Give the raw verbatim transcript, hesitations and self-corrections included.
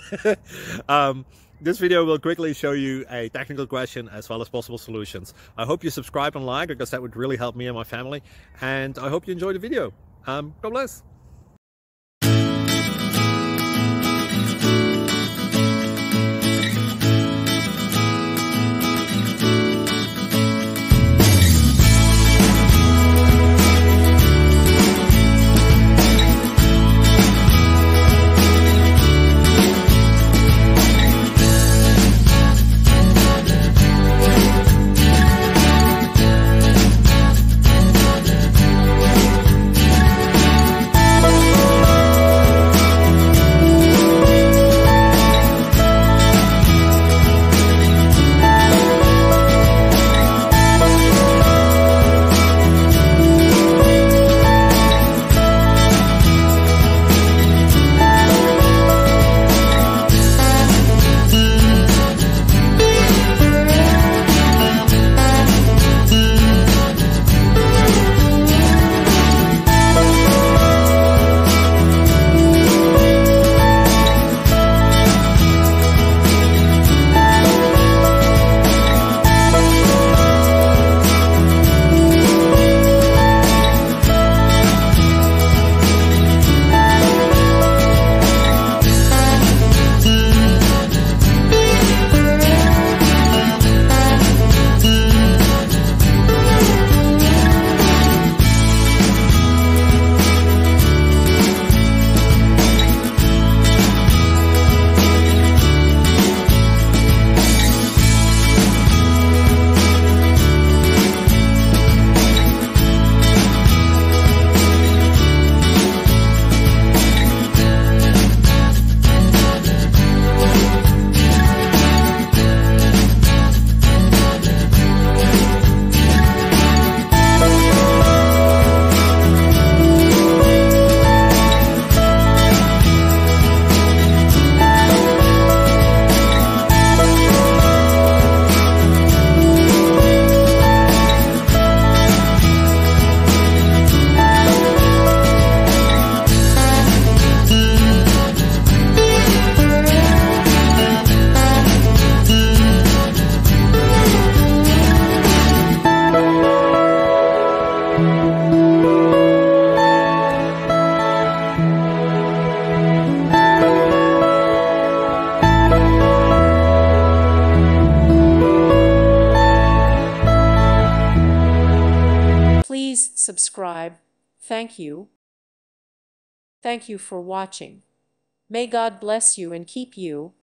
um, this video will quickly show you a technical question as well as possible solutions. I hope you subscribe and like, because that would really help me and my family. And I hope you enjoy the video. Um, God bless. Please subscribe. Thank you. Thank you for watching. May God bless you and keep you.